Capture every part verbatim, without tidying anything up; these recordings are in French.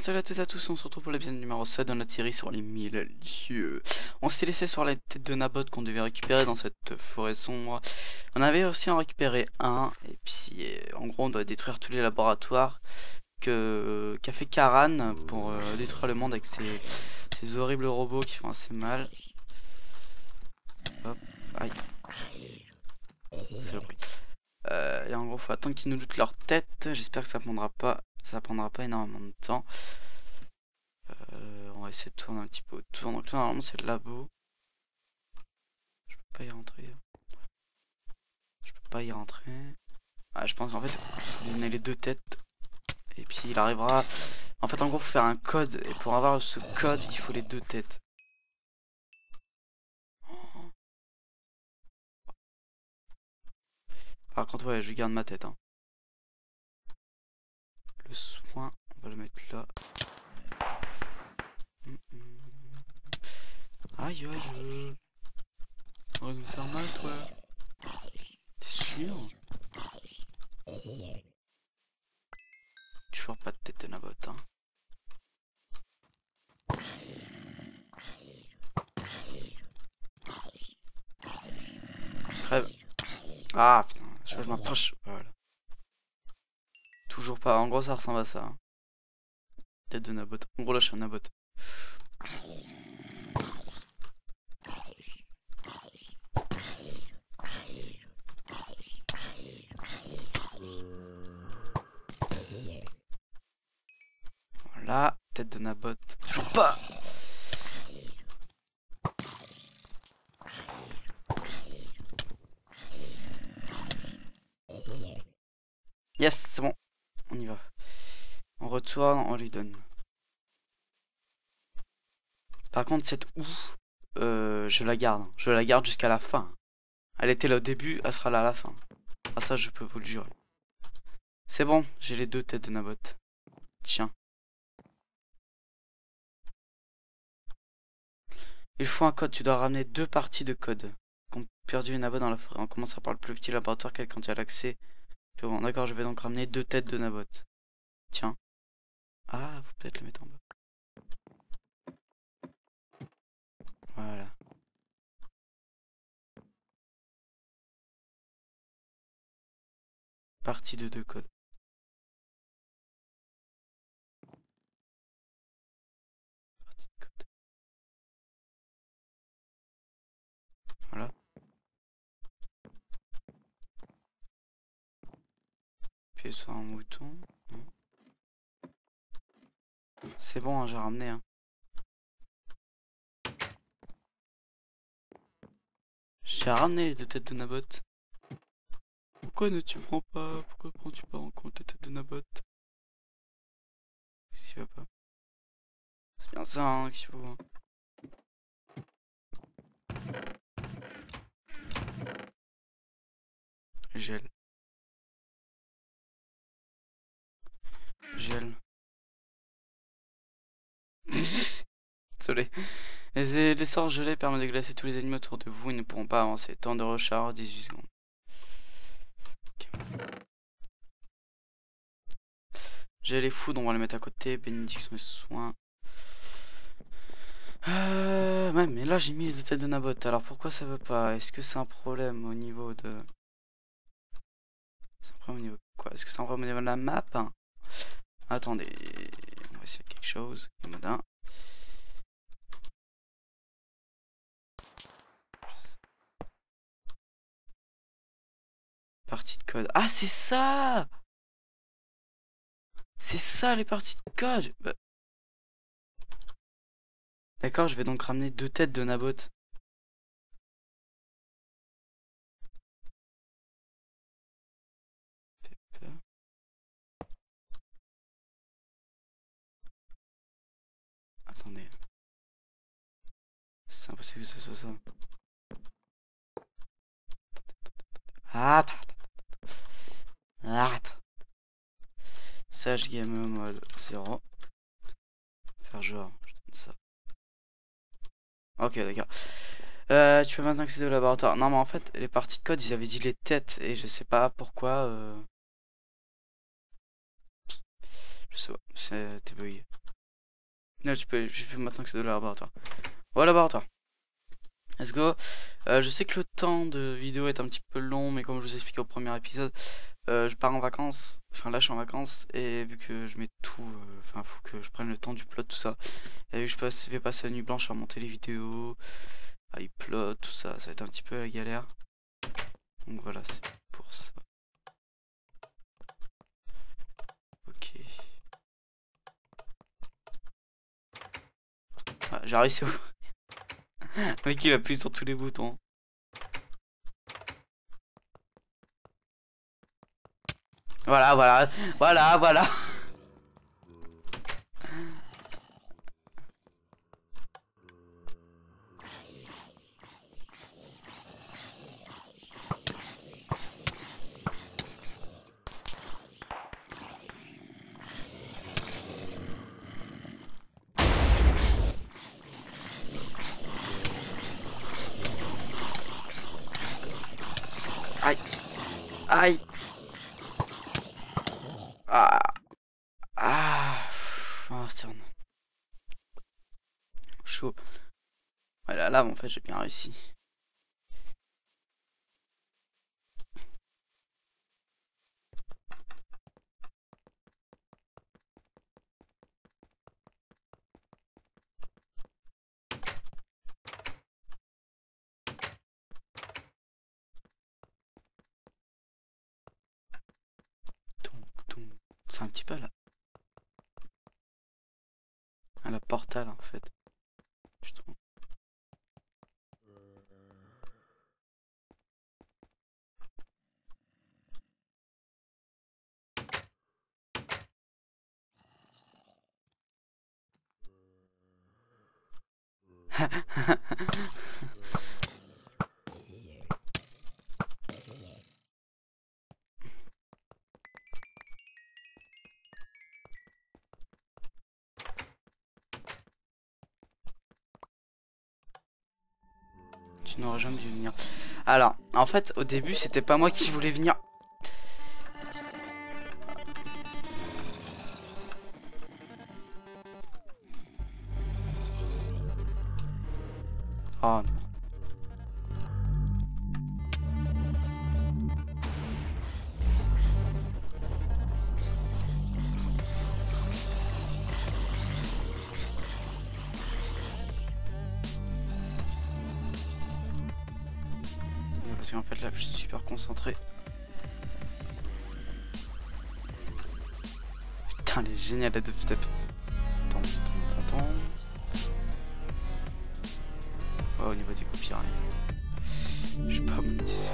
salut à tous et à tous, on se retrouve pour l'épisode numéro sept de notre série sur les mille dieux. On s'était laissé sur la tête de Naboth qu'on devait récupérer dans cette forêt sombre. On avait aussi en récupéré un, et puis en gros on doit détruire tous les laboratoires que qu'a fait Karan pour euh, détruire le monde avec ses, ses horribles robots qui font assez mal. Hop, aïe. C'est le bruit. Euh, et en gros faut attendre qu'ils nous lootent leur tête, j'espère que ça prendra pas, ça prendra pas énormément de temps. Euh, on va essayer de tourner un petit peu autour. Donc là normalement c'est le labo. Je peux pas y rentrer. Je peux pas y rentrer. Ah, je pense qu'en fait il faut donner les deux têtes. Et puis il arrivera. En fait en gros faut faire un code. Et pour avoir ce code il faut les deux têtes. Par contre ouais je garde ma tête hein. Le soin on va le mettre là. Aïe aïe. On va nous faire mal toi. T'es sûr? Toujours pas de tête de Naboth hein. Crève. Ah putain, je, je m'approche. Voilà. Toujours pas, en gros ça ressemble à ça. Hein. Tête de Naboth. En gros là je suis un Naboth. Voilà, tête de Naboth. Toujours pas. Yes, c'est bon. On y va. On retourne, on lui donne. Par contre cette ouf, euh, je la garde. Je la garde jusqu'à la fin. Elle était là au début, elle sera là à la fin. Ah ça je peux vous le jurer. C'est bon, j'ai les deux têtes de Naboth. Tiens. Il faut un code, tu dois ramener deux parties de code. Qu'on perdu Naboth dans la forêt. On commencera par le plus petit laboratoire quelqu'un qui a l'accès. Bon, d'accord, je vais donc ramener deux têtes de Naboth. Tiens. Ah, faut peut-être le mettre en bas. Voilà. Partie de deux codes. Partie de code. Voilà. Puis sur un mouton. C'est bon, hein, j'ai ramené. Hein. J'ai ramené les deux têtes de Naboth. Pourquoi ne tu prends pas? Pourquoi prends-tu pas en compte les têtes de Naboth? Qu'est-ce qu'il va pas? C'est bien ça hein, qu'il faut. Hein. Gel. Gel. Désolé. Les, les sorts gelés permettent de glacer tous les ennemis autour de vous. Ils ne pourront pas avancer. Temps de recharge dix-huit secondes. Okay. J'ai les foudres, on va les mettre à côté. Bénédiction et soins. Euh, ouais, mais là j'ai mis les deux têtes de Naboth. Alors pourquoi ça veut pas? Est-ce que c'est un problème au niveau de. C'est un problème au niveau de quoi? Est-ce que c'est un problème au niveau de la map? Attendez. On va essayer quelque chose. Commodin. Partie de code. Ah, c'est ça! C'est ça les parties de code! Bah... D'accord, je vais donc ramener deux têtes de Naboth. Attendez. C'est impossible que ce soit ça. Attends. Attends. Sage game mode zéro. Faire genre, je donne ça. Ok, d'accord. Euh, tu peux maintenant accéder au laboratoire. Non, mais en fait, les parties de code, ils avaient dit les têtes. Et je sais pas pourquoi. Euh... Je sais pas, c'était bugué. Là, je peux, je peux maintenant que c'est de la laboratoire. Voilà, laboratoire. Let's go. Euh, je sais que le temps de vidéo est un petit peu long, mais comme je vous expliquais au premier épisode, euh, je pars en vacances. Enfin, là, je suis en vacances et vu que je mets tout, euh, enfin, faut que je prenne le temps du plot, tout ça. Et vu que je passe, vais passer la nuit blanche à monter les vidéos, à upload, tout ça, ça va être un petit peu la galère. Donc voilà, c'est pour ça. Ok. Ah, j'ai réussi à ouvrir. Le mec il appuie sur tous les boutons. Voilà, voilà, voilà, voilà. Aïe, aïe. Ah, ah, oh, tiens. Chaud. Voilà, là, en fait, j'ai bien réussi. C'est un petit peu là. À la portale en fait. Je trouve. Tu n'aurais jamais dû venir. Alors, en fait, au début, c'était pas moi qui voulais venir. Oh non. Parce qu'en fait là je suis super concentré. Putain elle est géniale la dubstep. Attends, attends, attends. Oh, au niveau du copyright. Je suis pas monétisé.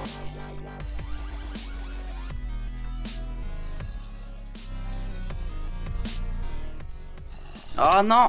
Oh non.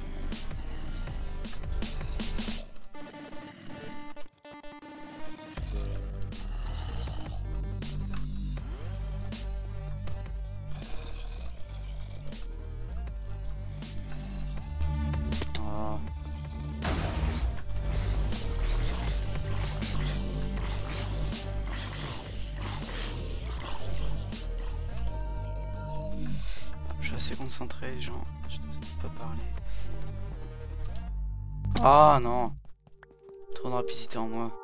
Je suis assez concentré, les gens. Je ne sais pas parler. Ah non. Trop de rapidité en moi.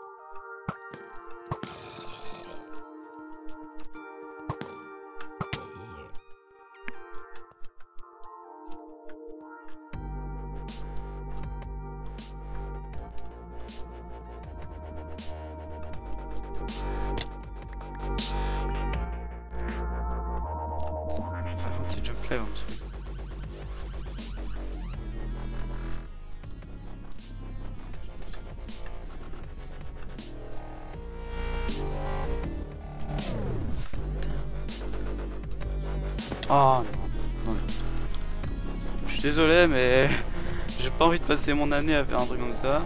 C'est jump là en dessous. Oh non, non, non. Je suis désolé mais j'ai pas envie de passer mon année à faire un truc comme ça.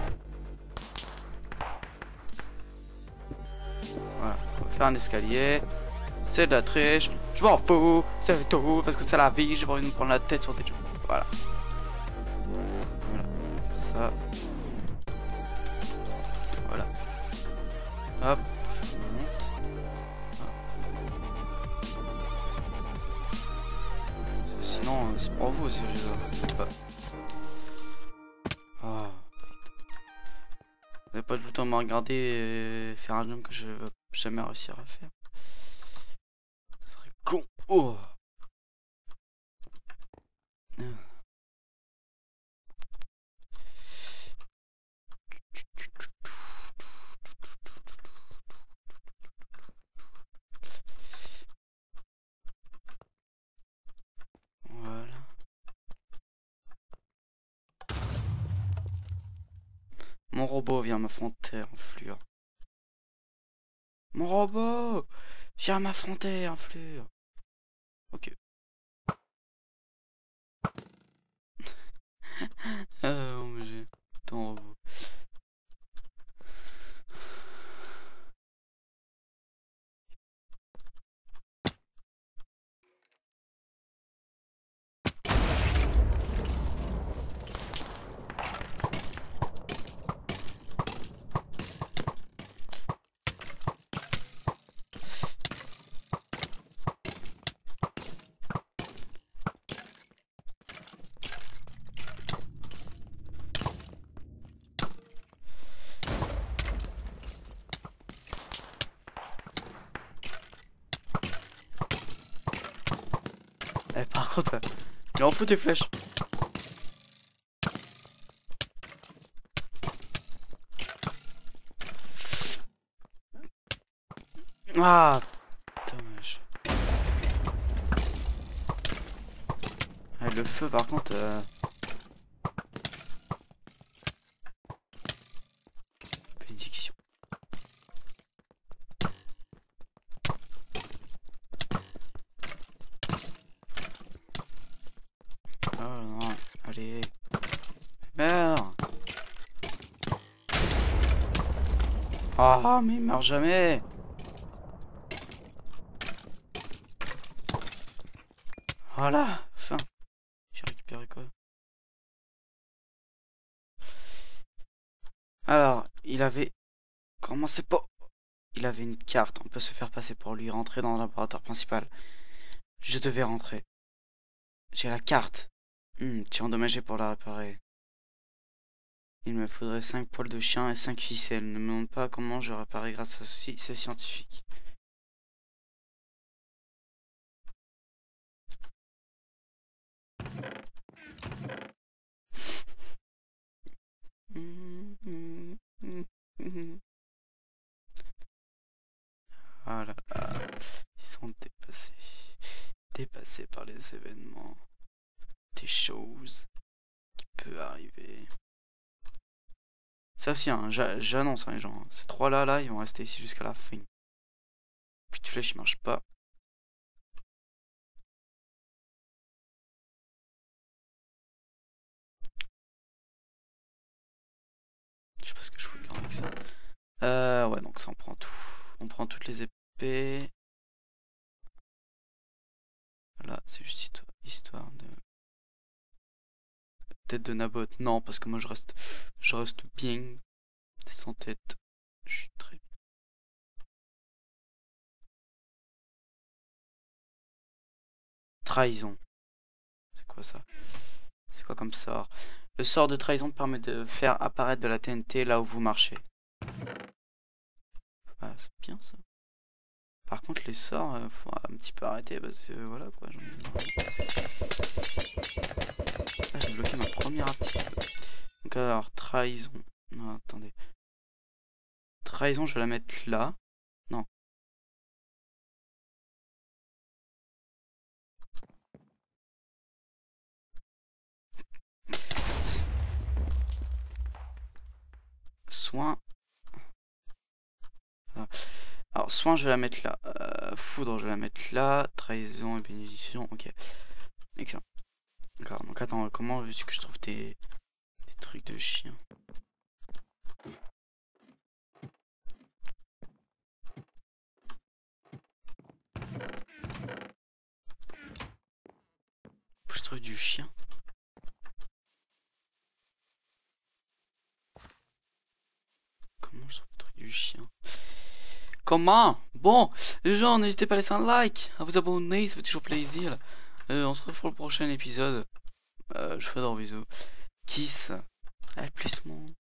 Voilà, on va faire un escalier. C'est de la triche, je m'en fous, c'est tout, parce que c'est la vie, j'ai pas envie de me prendre la tête sur des jeux. Voilà. Voilà. Ça. Voilà. Hop. On monte. Hop. Sinon, c'est pour vous ce jeu. Pas. Vous n'avez pas tout le temps à me regarder et faire un jump que je vais jamais réussir à faire. Ce serait con. Oh. Voilà. Mon robot vient m'affronter en fluor. Mon robot vient m'affronter en fluor. Ok. Ah, oh, mais j'ai ton robot. Eh, par contre, il en fout tes flèches. Ah, dommage. Ah, le feu, par contre. Euh... Bénédiction. Oh non, allez. Meurs. Ah, mais il meurt jamais. Voilà, fin. J'ai récupéré quoi? Alors, il avait... Comment c'est pas... Il avait une carte, on peut se faire passer pour lui, rentrer dans le laboratoire principal. Je devais rentrer. J'ai la carte. Hmm, tu es endommagé pour la réparer. Il me faudrait cinq poils de chien et cinq ficelles. Ne me demande pas comment je réparais grâce à ceci, c'est scientifique. Ah là là, ils sont dépassés. Dépassés par les événements. Des choses qui peuvent arriver. Ça aussi, hein, j'annonce hein, les gens. Ces trois là, là, ils vont rester ici jusqu'à la fin. Puis de flèche, il marche pas. Je sais pas ce que je fous avec ça. Euh, ouais, donc ça on prend tout. On prend toutes les épées. Voilà, c'est juste histoire de... Tête de Nabot. Non, parce que moi je reste... Je reste bien. Sans tête. Je suis très... Trahison. C'est quoi ça? C'est quoi comme sort? Le sort de trahison permet de faire apparaître de la T N T là où vous marchez. Ah, c'est bien ça. Par contre les sorts, euh, faut un petit peu arrêter parce que euh, voilà quoi. Ah, j'ai bloqué ma première aptitude. Donc alors, trahison. Non, attendez. Trahison, je vais la mettre là. Non. Soin. Alors, soin, je vais la mettre là. Euh, foudre, je vais la mettre là. Trahison et bénédiction, ok. Excellent. D'accord, donc attends, comment veux-tu que je trouve tes, tes trucs de chien? Faut que je trouve du chien. Comment je trouve le truc du chien? Comment? Bon, les gens, n'hésitez pas à laisser un like, à vous abonner, ça fait toujours plaisir. Euh, on se retrouve pour le prochain épisode. Euh, je fais des bisous. Kiss. À plus, mon.